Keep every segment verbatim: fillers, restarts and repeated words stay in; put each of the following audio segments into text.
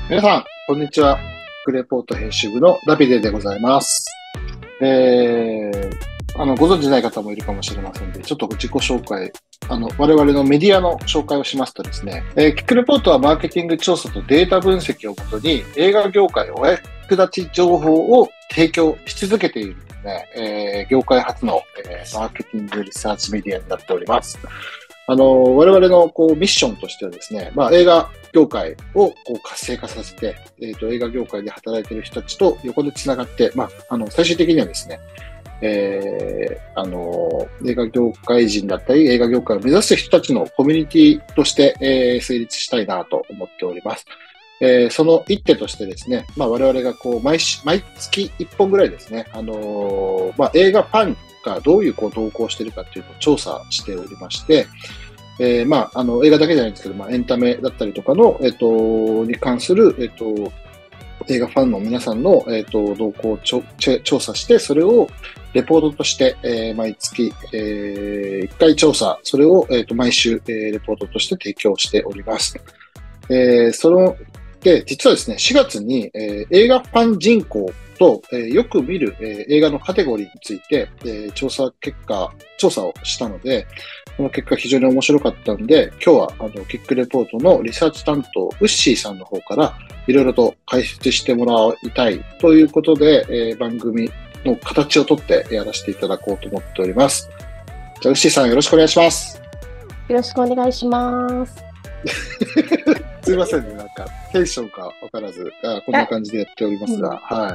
皆さん、こんにちは。クレポート編集部のダビデでございます。えー、あの、ご存知ない方もいるかもしれませんので、ちょっと自己紹介、あの、我々のメディアの紹介をしますとですね、えー、キックレポートはマーケティング調査とデータ分析をもとに映画業界お役立ち情報を提供し続けているですね、えー、業界初の、えー、マーケティングリサーチメディアになっております。あの、我々のこうミッションとしてはですね、まあ映画業界をこう活性化させて、えっと、映画業界で働いている人たちと横でつながって、まあ、あの、最終的にはですね、えー、あの、映画業界人だったり、映画業界を目指す人たちのコミュニティとして、えー、成立したいなと思っております。えー、その一手としてですね、まあ我々がこう毎し、毎月一本ぐらいですね、あのー、まあ映画ファンがどういうこう動向しているかっていうのを調査しておりまして、えー、まあ、あの、映画だけじゃないんですけど、まあ、エンタメだったりとかの、えっと、に関する、えっと、映画ファンの皆さんの、えっと、動向をちょ調査して、それをレポートとして、えー、毎月、えー、いっかい調査、それを、えっと、毎週、えー、レポートとして提供しております。えー、その、で、実はですね、しがつに、えー、映画ファン人口と、えー、よく見る、えー、映画のカテゴリーについて、えー、調査結果、調査をしたので、この結果非常に面白かったので、今日はあのキックレポートのリサーチ担当、ウッシーさんの方からいろいろと解説してもらいたいということで、えー、番組の形をとってやらせていただこうと思っております。じゃあ、ウッシーさんよろしくお願いします。 よろしくお願いします。 すいませんね、なんかテンションかわからずあ、こんな感じでやっておりますが、うん、はい。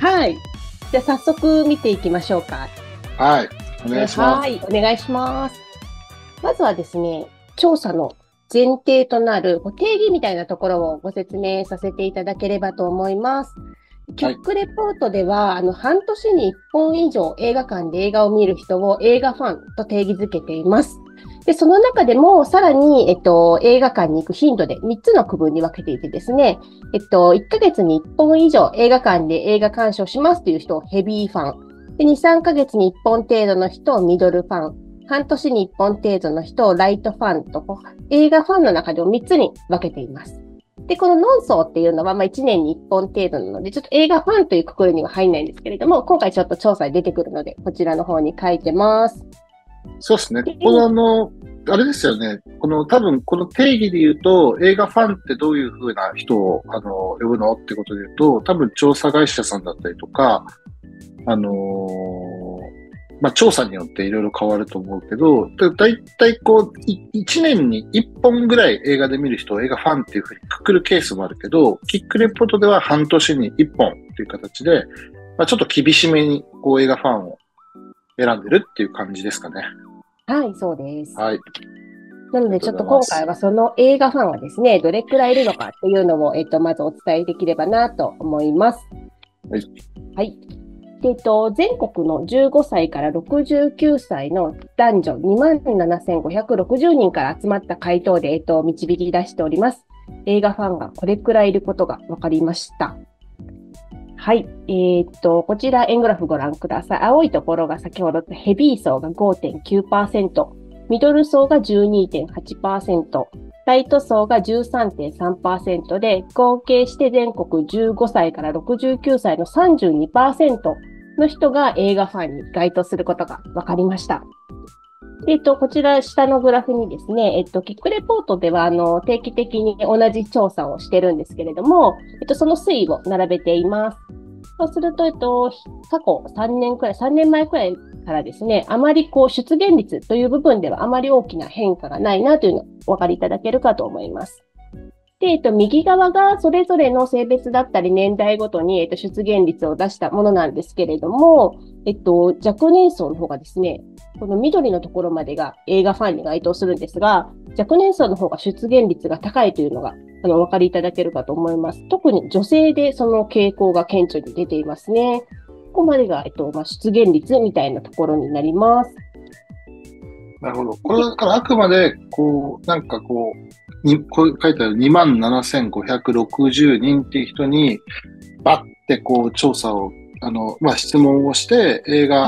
はい。じゃあ早速見ていきましょうか。 はい。お願いします。 はい、お願いします。まずはですね、調査の前提となる定義みたいなところをご説明させていただければと思います。キックレポートでは、はい、あの半年にいっぽん以上映画館で映画を見る人を映画ファンと定義づけています。で、その中でもさらに、えっと、映画館に行く頻度でみっつの区分に分けていてですね、えっと、いっかげつにいっぽん以上映画館で映画鑑賞しますという人をヘビーファン。で、に、さんかげつにいっぽん程度の人をミドルファン。半年にいっぽん程度の人をライトファンと、映画ファンの中でもみっつに分けています。で、このノン層っていうのは、まあいちねんにいっぽん程度なので、ちょっと映画ファンというくくりには入んないんですけれども、今回ちょっと調査で出てくるので、こちらの方に書いてます。 そうですね。このあの、あれですよね。この多分この定義で言うと、映画ファンってどういう風な人をあの呼ぶのってことで言うと、多分調査会社さんだったりとか、あのー、まあ、調査によっていろいろ変わると思うけど、だいたいこう、いちねんにいっぽんぐらい映画で見る人を映画ファンっていう風にくくるケースもあるけど、キックレポートでは半年にいっぽんっていう形で、まあ、ちょっと厳しめにこう映画ファンを選んでるっていう感じですかね。 はい、そうです。 はい。 なので、ちょっと今回はその映画ファンはですね、どれくらいいるのかっていうのを、えっと、まずお伝えできればなと思います。 はい。 はい。えっと、全国のじゅうごさいからろくじゅうきゅうさいの男女にまんななせんごひゃくろくじゅうにんから集まった回答で、えっと、導き出しております。映画ファンがこれくらいいることが分かりました。はい。えー、っと、こちら円グラフご覧ください。青いところが先ほどとヘビー層が ごてんきゅうパーセント、ミドル層が じゅうにてんはちパーセント、ライト層が じゅうさんてんさんパーセント で、合計して全国じゅうごさいからろくじゅうきゅうさいの さんじゅうにパーセント の人が映画ファンに該当することが分かりました。えっと、こちら下のグラフにですね、えっと、キックレポートでは、あの、定期的に同じ調査をしてるんですけれども、えっと、その推移を並べています。そうすると、えっと、過去さんねんくらい、さんねんまえくらいからですね、あまりこう、出現率という部分ではあまり大きな変化がないなというのをお分かりいただけるかと思います。で、えっと、右側がそれぞれの性別だったり年代ごとに、えっと、出現率を出したものなんですけれども、えっと、若年層の方がですね、この緑のところまでが映画ファンに該当するんですが、若年層の方が出現率が高いというのが、あの、お分かりいただけるかと思います。特に女性でその傾向が顕著に出ていますね。ここまでが、えっと、まあ、出現率みたいなところになります。 なるほど。これだからあくまで、こう、なんかこう、にこう書いてあるにまんななせんごひゃくろくじゅうにんっていう人に、バッてこう調査を、あの、まあ、質問をして、映画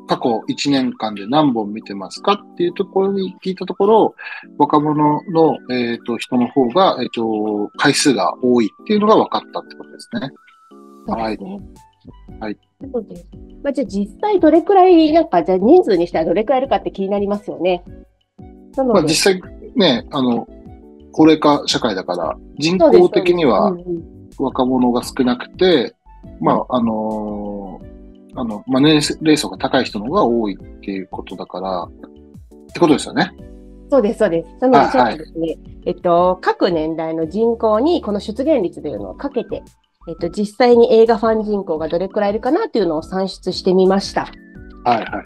過去いちねんかんで何本見てますかっていうところに聞いたところ、若者の、えっと、人の方が、えっと、回数が多いっていうのが分かったってことですね。 そうですね。 はい。 そうです。まあ、じゃあ実際どれくらい、なんか、じゃあ人数にしたらどれくらいいるかって気になりますよね。なので。 まあ実際ね、あの、高齢化社会だから、人口的には若者が少なくて、まあ、あのー、あの、まあ、年齢層が高い人の方が多いっていうことだから、ってことですよね。 そうです、そうです。なので、ちょっとですね、はい、えっと、各年代の人口にこの出現率というのをかけて、えっと、実際に映画ファン人口がどれくらいいるかなというのを算出してみました。 はいはい。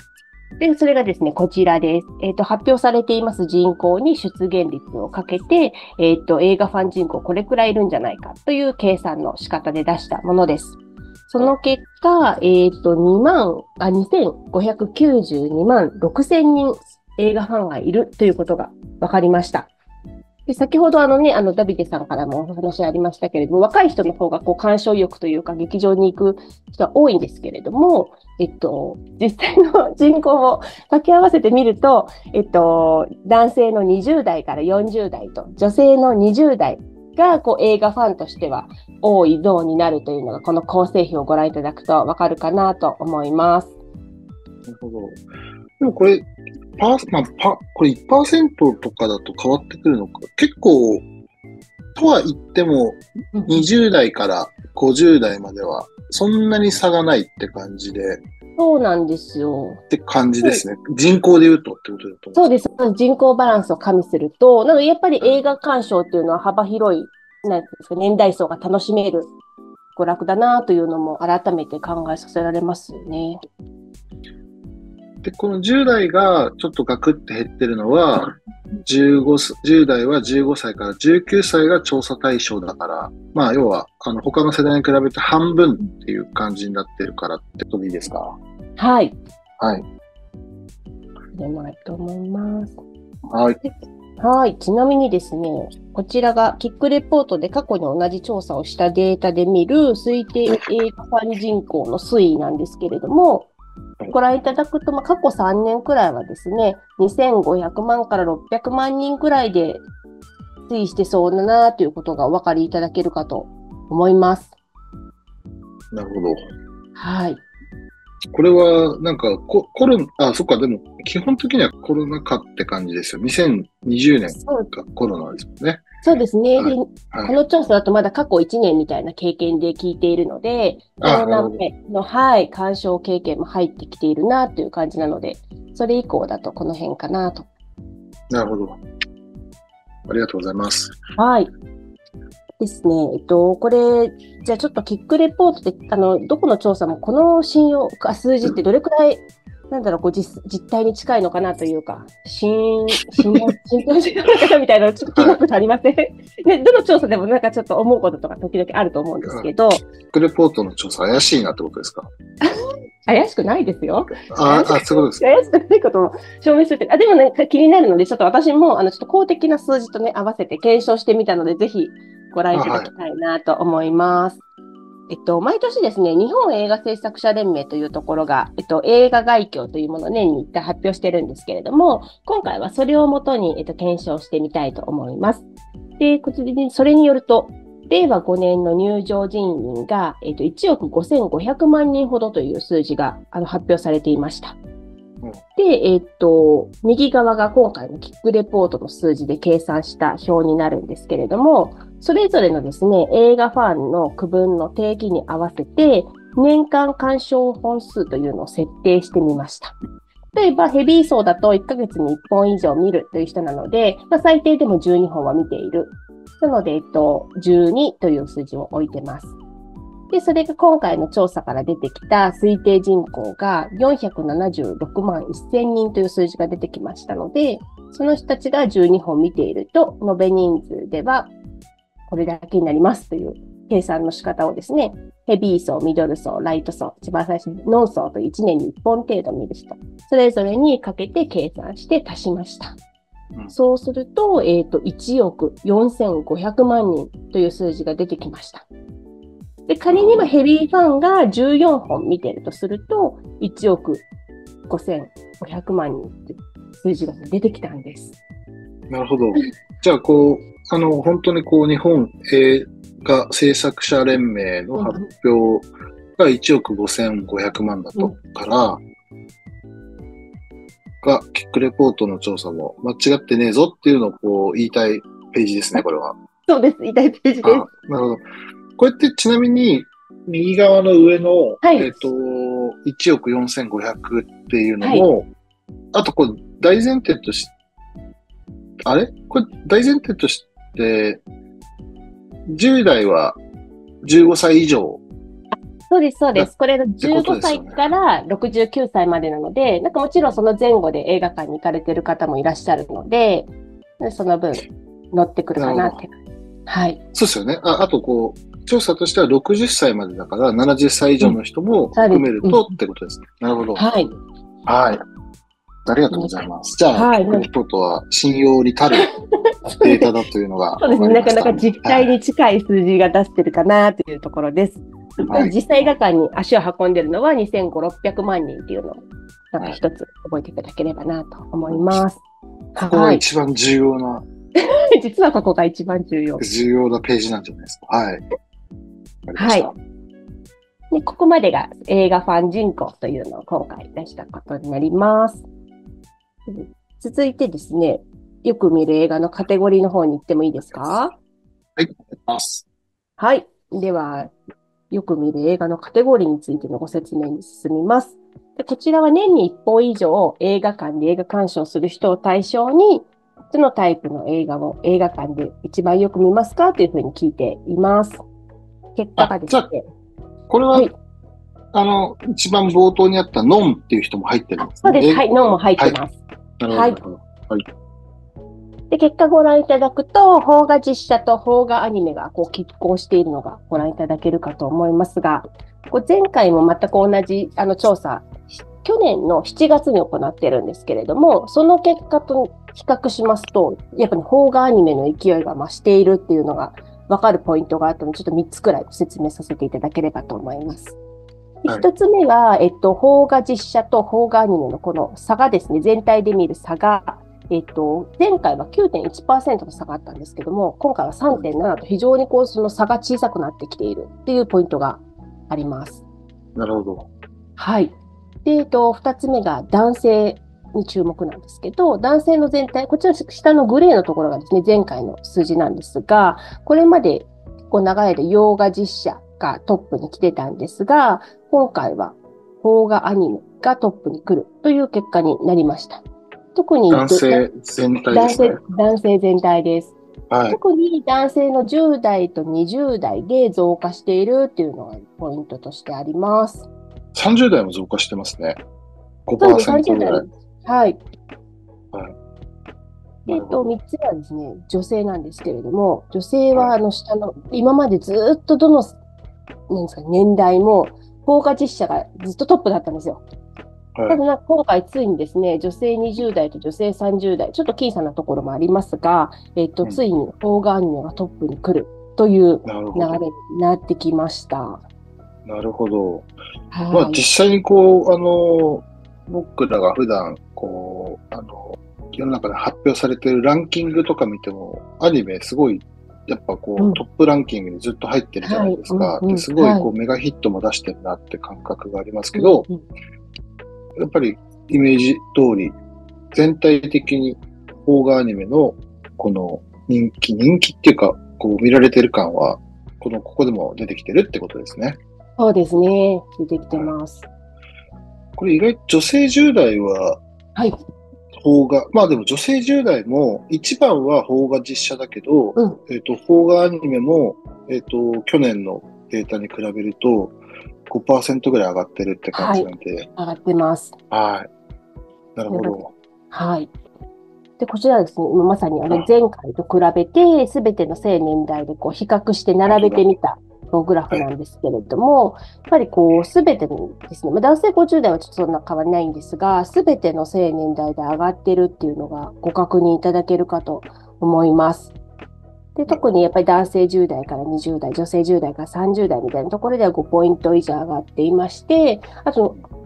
で、それがですね、こちらです。えっと、発表されています人口に出現率をかけて、えっと、映画ファン人口これくらいいるんじゃないかという計算の仕方で出したものです。その結果、えっと、にまん、あ、にせんごひゃくきゅうじゅうにまんろくせんにん映画ファンがいるということが分かりました。で、先ほどあのね、あの、ダビデさんからもお話ありましたけれども、若い人の方がこう、鑑賞意欲というか、劇場に行く人は多いんですけれども、えっと、実際の人口を掛け合わせてみると、えっと、男性のにじゅうだいからよんじゅうだいと、女性のにじゅうだいがこう映画ファンとしては多いゾーンになるというのが、この構成比をご覧いただくとわかるかなと思います。 なるほど。でもこれ、パー、まあ、パ、これいちパーセントとかだと変わってくるのか。結構、とは言っても、にじゅうだいからごじゅうだいまでは、そんなに差がないって感じで。 そうなんですよ。 って感じですね。人口で言うとってことだと思そうです。人口バランスを加味すると、なのでやっぱり映画鑑賞っていうのは幅広い、なんですか、年代層が楽しめる娯楽だなというのも改めて考えさせられますよね。 で、このじゅうだいがちょっとガクって減ってるのは、じゅうご、じゅうだいはじゅうごさいからじゅうきゅうさいが調査対象だから、まあ要は、あの、他の世代に比べて半分っていう感じになってるからってことでいいですか？ はい。 はい。 でもいいと思います。 はい。 はい。ちなみにですね、こちらがキックレポートで過去に同じ調査をしたデータで見る推定映画ファン人口の推移なんですけれども、ご覧いただくと、まあ、過去さんねんくらいはですね、にせんごひゃくまんからろっぴゃくまん人くらいで推移してそうだなということがお分かりいただけるかと思います。 なるほど。 はい。 これは、なんかコ、コロナ、あ、そっか、でも、基本的にはコロナ禍って感じですよ。にせんにじゅうねんがコロナですもんね。 そうですね。 はいで、 はい、 この調査だとまだ過去いちねんみたいな経験で聞いているので、コロナ前の、はい、鑑賞経験も入ってきているなという感じなので、それ以降だとこの辺かなと。 なるほど。ありがとうございます。 はい。ですね。えっと、これ、じゃあちょっとキックレポートで、あの、どこの調査もこの信用、数字ってどれくらい、なんだろう、こう実、実態に近いのかなというか、信、信頼、信頼してるのかなみたいなのちょっと気になくなりません、はい、で、どの調査でもなんかちょっと思うこととか時々あると思うんですけど。 キックレポートの調査怪しいなってことですか？ 怪しくないですよ。 ああ、そういうことですか。 怪しくないことを証明するって。あ、でもね、気になるので、ちょっと私も、あの、ちょっと公的な数字とね、合わせて検証してみたので、ぜひご覧いただきたいなと思います。えっと、毎年ですね、日本映画制作者連盟というところが、えっと、映画概況というものを年にいっかい発表してるんですけれども、今回はそれをもとに、えっと、検証してみたいと思います。で、こちらに、それによると、れいわごねんの入場人員が、えっと、いちおくごせんごひゃくまんにんほどという数字があの発表されていました。で、えっと、右側が今回のキックレポートの数字で計算した表になるんですけれども、それぞれのですね、映画ファンの区分の定義に合わせて、年間鑑賞本数というのを設定してみました。例えば、ヘビー層だといっかげつにいっぽん以上見るという人なので、まあ、最低でもじゅうにほんは見ている。なので、えっと、じゅうにという数字を置いてます。で、それが今回の調査から出てきた推定人口がよんひゃくななじゅうろくまんせんにんという数字が出てきましたので、その人たちがじゅうにほん見ていると、延べ人数ではこれだけになりますという計算の仕方をですね、ヘビー層、ミドル層、ライト層、一番最初にノン層といちねんにいっぽん程度見る人、それぞれにかけて計算して足しました。うん、そうすると、えっと、いちおくよんせんごひゃくまんにんという数字が出てきました。で、仮にもヘビーファンがじゅうよんほん見てるとすると、いちおくごせんごひゃくまんにんって数字が出てきたんです。 なるほど。じゃあ、こう、あの、本当にこう、日本映画制作者連盟の発表がいちおくごせんごひゃくまんだとから、が、キックレポートの調査も間違ってねえぞっていうのをこう言いたいページですね、これは。 そうです。言いたいページです。 あ、なるほど。これってちなみに、右側の上の、 はい、 えっと、いちおくよんせんごひゃくっていうのも、はい、あとこれ大前提として、あれこれ大前提として、じゅう代はじゅうごさい以上。 そうです、そうです。これのじゅうごさいからろくじゅうきゅうさいまでなので、なんかもちろんその前後で映画館に行かれてる方もいらっしゃるので、その分乗ってくるかなって。はい。 そうですよね。あ、あとこう、調査としてはろくじゅっさいまでだからななじゅっさい以上の人も含めると、うん、ってことですね。なるほど。 はい。 はい。ありがとうございます。じゃあ、はい、キックレポートは信用に足るデータだというのがそうですね。なかなか実態に近い数字が出してるかなというところです。はい、実際映画館に足を運んでるのはにせんごひゃく、ろっぴゃくまんにんっていうのを、なんか一つ覚えていただければなと思います。 ここが一番重要な。 実はここが一番重要。 重要なページなんじゃないですか。はい。 はい。で、ここまでが映画ファン人口というのを今回出したことになります。続いてですね、よく見る映画のカテゴリーの方に行ってもいいですか？ はい、お願いします。 はい。では、よく見る映画のカテゴリーについてのご説明に進みます。で、こちらは年にいっぽん以上映画館で映画鑑賞する人を対象に、どのタイプの映画を映画館で一番よく見ますかというふうに聞いています。結果がですね。 これは、はい、あの、一番冒頭にあったノンっていう人も入ってるんですね。 そうです。はい、ノンも入ってます。 はい。なるほど。はい。 で、結果ご覧いただくと、邦画実写と邦画アニメがこう拮抗しているのがご覧いただけるかと思いますが、こう前回も全く同じあの調査、去年のしちがつに行っているんですけれども、その結果と比較しますと、やっぱり邦画アニメの勢いが増しているっていうのが分かるポイントがあったので、ちょっとみっつくらい説明させていただければと思います。はい、ひとつめは、えっと、邦画実写と邦画アニメのこの差がですね、全体で見る差が、えっと、前回は きゅうてんいちパーセント の差があったんですけども、今回は さんてんなな と非常にこうその差が小さくなってきているっていうポイントがあります。 なるほど。 はい。で、えっと、ふたつめが男性に注目なんですけど、男性の全体、こちら下のグレーのところがですね、前回の数字なんですが、これまでこう長い間洋画実写がトップに来てたんですが、今回は邦画アニメがトップに来るという結果になりました。特に男性全体ですね。 男性、男性全体です。はい、特に男性のじゅう代とにじゅう代で増加しているっていうのがポイントとしてあります。 さんじゅう代も増加してますね。ごパーセント ぐらい。 はい。はい。えっと、みっつはですね、女性なんですけれども、女性はあの下の、はい、今までずっとどの、なんですか、年代も、邦画実写がずっとトップだったんですよ。ただな今回ついにですね、女性にじゅう代と女性さんじゅう代、ちょっと僅差なところもありますが、えっと、ついに邦画アニメがトップに来るという流れになってきました。 なるほど。はい、まあ実際にこう、あの、僕らが普段、こう、あの、世の中で発表されているランキングとか見ても、アニメすごい、やっぱこう、うん、トップランキングにずっと入ってるじゃないですか。はいうんうん、ですごいこう、はい、メガヒットも出してるなって感覚がありますけど、うんうんやっぱりイメージ通り、全体的に邦画アニメのこの人気、人気っていうか、こう見られてる感は、この、ここでも出てきてるってことですね。 そうですね。出てきてます。 これ意外と女性じゅう代は、 はい。 邦画、まあでも女性じゅう代も一番は邦画実写だけど、うん、えっと、邦画アニメも、えっと、去年のデータに比べると、ごパーセント ぐらい上がってるって感じなんで。はい、 上がってます。 はい。なるほど。 はい。で、こちらはですね、まさにあの前回と比べて、すべての青年代でこう比較して並べてみたグラフなんですけれども、はい、やっぱりこう、すべてのですね、まあ、男性ごじゅう代はちょっとそんな変わりないんですが、すべての青年代で上がってるっていうのがご確認いただけるかと思います。で特にやっぱり男性じゅう代からにじゅう代、女性じゅう代からさんじゅう代みたいなところではごポイント以上上がっていまして、あと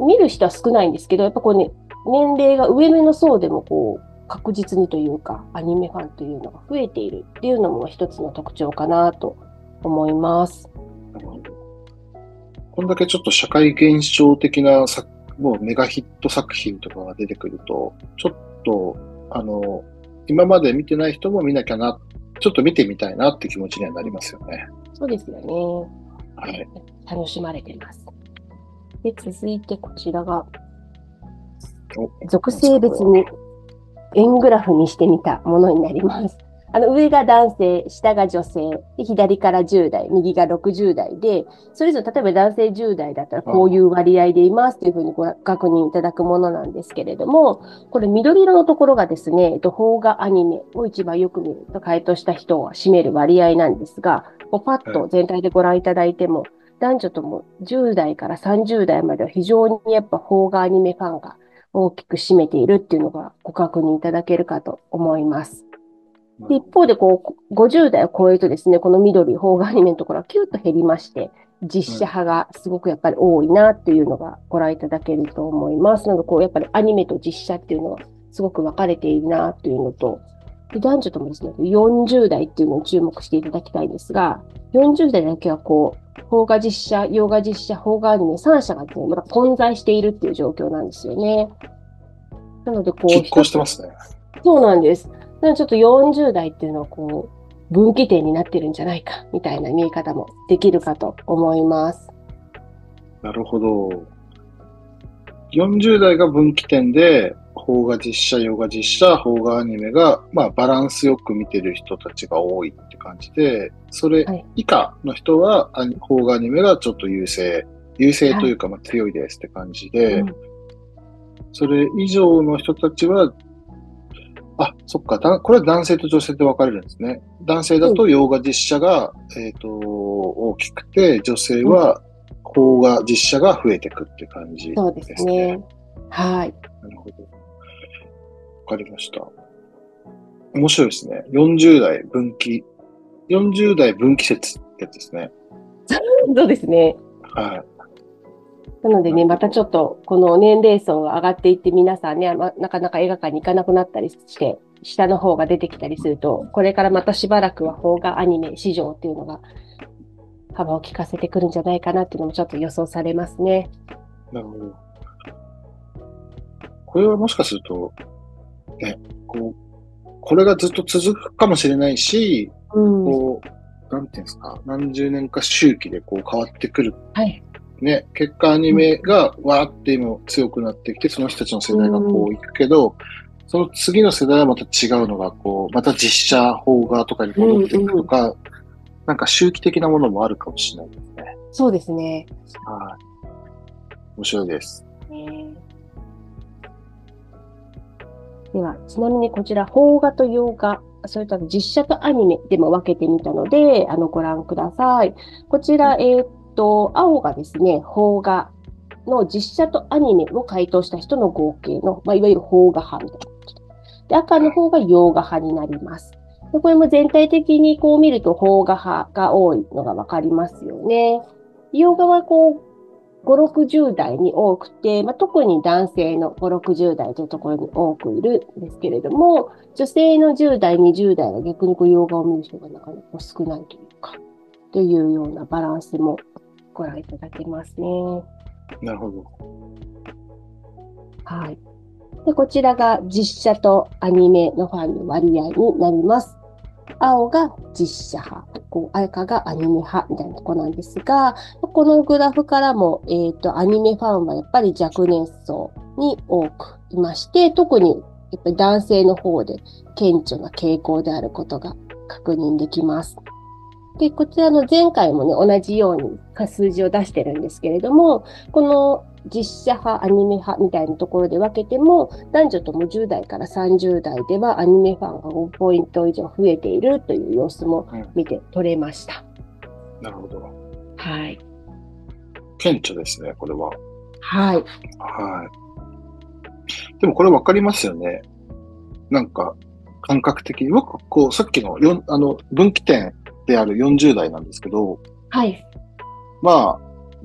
見る人は少ないんですけど、やっぱこうね、年齢が上目の層でもこう、確実にというか、アニメファンというのが増えているっていうのも一つの特徴かなと思います。 なるほど。こんだけちょっと社会現象的な作、もうメガヒット作品とかが出てくると、ちょっと、あの、今まで見てない人も見なきゃな、ちょっと見てみたいなって気持ちにはなりますよね。 そうですよね。 はい。 楽しまれています。で、続いてこちらが、属性別に円グラフにしてみたものになります。あの上が男性、下が女性、で左からじゅう代、右がろくじゅう代で、それぞれ例えば男性じゅう代だったらこういう割合でいますというふうにご確認いただくものなんですけれども、これ緑色のところがですね、邦画アニメを一番よく見ると回答した人を占める割合なんですが、こうパッと全体でご覧いただいても、男女ともじゅう代からさんじゅう代までは非常にやっぱ邦画アニメファンが大きく占めているっていうのがご確認いただけるかと思います。で一方でこう、ごじゅう代を超えるとですね、この緑、邦画アニメのところはキュッと減りまして、実写派がすごくやっぱり多いなっていうのがご覧いただけると思います。なので、こう、やっぱりアニメと実写っていうのはすごく分かれているなっていうのと、で男女ともですね、よんじゅう代っていうのに注目していただきたいんですが、よんじゅう代だけはこう、邦画実写、洋画実写、邦画アニメさん社がですね、まだ混在しているっていう状況なんですよね。なので、こう、 拮抗してますね。 そうなんです。なのでちょっとよんじゅう代っていうのはこう、分岐点になってるんじゃないか、みたいな見え方もできるかと思います。 なるほど。よんじゅう代が分岐点で、邦画実写、洋画実写、邦画アニメが、まあ、バランスよく見てる人たちが多いって感じで、それ以下の人は、はい、邦画アニメがちょっと優勢、優勢というか、まあ、強いですって感じで、はいうん、それ以上の人たちは、あ、そっか、だこれは男性と女性で分かれるんですね。男性だと洋画実写が、うん、えっと、大きくて、女性は邦画実写が増えていくって感じですね。そうですね。 はい。 なるほど。わかりました。面白いですね。よんじゅう代分岐。よんじゅう代分岐説ってやつですね。 そうですね。 はい。 なのでね、またちょっとこの年齢層が上がっていって皆さんね、ま、なかなか映画館に行かなくなったりして、下の方が出てきたりすると、これからまたしばらくは邦画アニメ市場っていうのが幅を利かせてくるんじゃないかなっていうのもちょっと予想されますね。 なるほど。これはもしかすると、ね、こう、これがずっと続くかもしれないし、うん、こう、なんていうんですか、何十年か周期でこう変わってくる。 はい。 ね、結果アニメがわーって今強くなってきて、その人たちの世代がこういくけど、うん、その次の世代はまた違うのが、こう、また実写、邦画とかに戻っていくとか、うんうん、なんか周期的なものもあるかもしれないですね。 そうですね。 はい。面白いです。えーでは、ちなみにこちら、邦画と洋画、それと実写とアニメでも分けてみたので、あの、ご覧ください。こちら、えー、っと、青がですね、邦画の実写とアニメを回答した人の合計の、まあ、いわゆる邦画派みたいなことで。赤の方が洋画派になります。でこれも全体的にこう見ると邦画派が多いのが分かりますよね。洋画はこう、ご、ろくじゅう代に多くて、まあ、特に男性のご、ろくじゅう代というところに多くいるんですけれども、女性のじゅう代、にじゅう代は逆にこう洋画を見る人がなかなか少ないというか、というようなバランスもご覧いただけますね。 なるほど。 はい。で、こちらが実写とアニメのファンの割合になります。青が実写派、こう赤がアニメ派みたいなところなんですが、このグラフからも、えっと、アニメファンはやっぱり若年層に多くいまして、特にやっぱり男性の方で顕著な傾向であることが確認できます。で、こちらの前回もね、同じように数字を出してるんですけれども、この実写派、アニメ派みたいなところで分けても、男女ともじゅう代からさんじゅう代ではアニメファンがごポイント以上増えているという様子も見て取れました。 うん、なるほど。 はい。 顕著ですね、これは。 はい。 はい。でもこれ分かりますよね。なんか、感覚的に。僕、こう、さっきのよんあの分岐点であるよんじゅう代なんですけど、 はい。 まあ、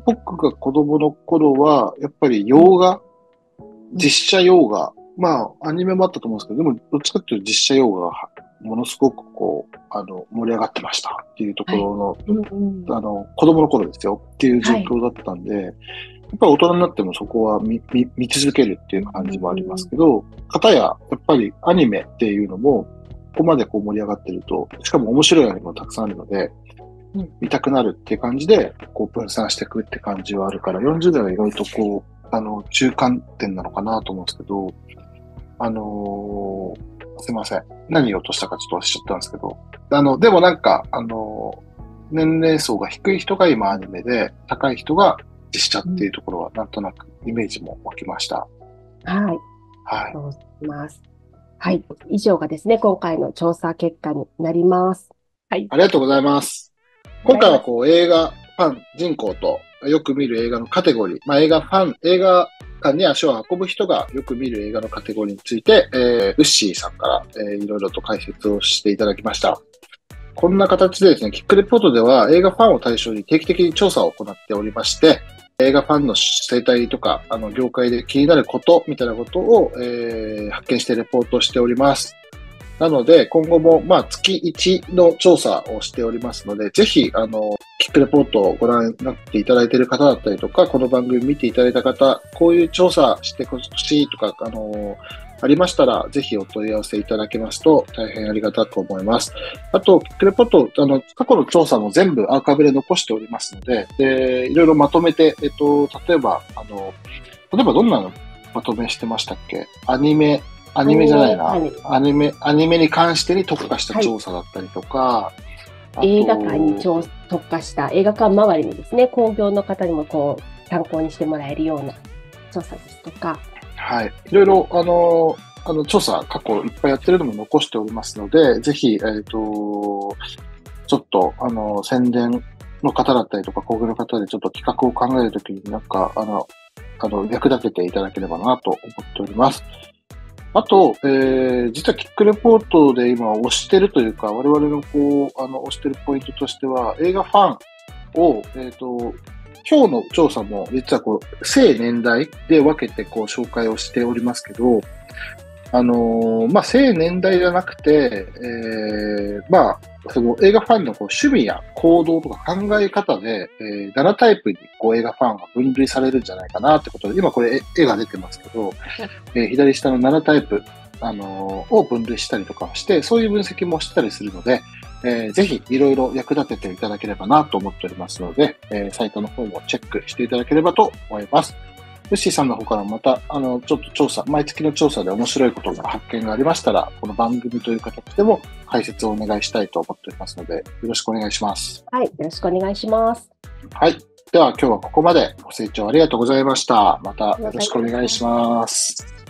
僕が子供の頃は、やっぱり洋画、実写洋画、まあ、アニメもあったと思うんですけど、でも、どっちかっていうと実写洋画がものすごくこう、あの、盛り上がってましたっていうところの、 うんうん、 あの、子供の頃ですよっていう状況だったんで、やっぱり大人になってもそこは見、見、見続けるっていう感じもありますけど、かたや、やっぱりアニメっていうのも、ここまでこう盛り上がってると、しかも面白いアニメもたくさんあるので、 うん、 見たくなるっていう感じで、こう分散していくって感じはあるから、よんじゅう代は意外とこう、あの、中間点なのかなと思うんですけど、あのー、すいません。何言おうとしたかちょっと忘れちゃったんですけど、あの、でもなんか、あのー、年齢層が低い人が今アニメで、高い人が実写っていうところは、なんとなくイメージも湧きました。 はい。 はい。 そうします。はい。以上がですね、今回の調査結果になります。はい。 ありがとうございます。今回はこう映画ファン人口とよく見る映画のカテゴリー、まあ映画ファン、映画館に足を運ぶ人がよく見る映画のカテゴリーについて、えー、ウッシーさんから、えー、いろいろと解説をしていただきました。こんな形でですね、キックレポートでは映画ファンを対象に定期的に調査を行っておりまして、映画ファンの生態とか、あの、業界で気になることみたいなことを、えー、発見してレポートしております。なので、今後も、まあ、月いちの調査をしておりますので、ぜひ、あの、キックレポートをご覧になっていただいている方だったりとか、この番組見ていただいた方、こういう調査してほしいとか、あの、ありましたら、ぜひお問い合わせいただけますと、大変ありがたく思います。あと、キックレポート、あの、過去の調査も全部アーカイブで残しておりますので、で、いろいろまとめて、えっと、例えば、あの、例えばどんなのまとめしてましたっけ？アニメ、アニメじゃないな。アニメ、アニメに関してに特化した調査だったりとか、 はい、映画館に特化した映画館周りにですね、興行の方にもこう参考にしてもらえるような調査ですとか。 はい。いろいろ、あの、あの、調査過去いっぱいやってるのも残しておりますので、ぜひ、えっと、ちょっと、あの、宣伝の方だったりとか、興行の方でちょっと企画を考えるときになんか、あの、あの、役立てていただければなと思っております。あと、えー、実はキックレポートで今推してるというか、我々のこう、あの、推してるポイントとしては、映画ファンを、えっと、今日の調査も実はこう、性年代で分けてこう、紹介をしておりますけど、あのー、まあ、性年代じゃなくて、えー、まあ、その映画ファンのこう趣味や行動とか考え方で、えー、ななタイプにこう映画ファンが分類されるんじゃないかなってことで、今これ絵が出てますけど、えー、左下のななタイプ、あのー、を分類したりとかして、そういう分析もしたりするので、えー、ぜひいろいろ役立てていただければなと思っておりますので、えー、サイトの方もチェックしていただければと思います。ウッシーさんの方からまた、あの、ちょっと調査、毎月の調査で面白いことが発見がありましたら、この番組という形でも解説をお願いしたいと思っておりますので、よろしくお願いします。 はい、よろしくお願いします。 はい。では今日はここまでご清聴ありがとうございました。またよろしくお願いします。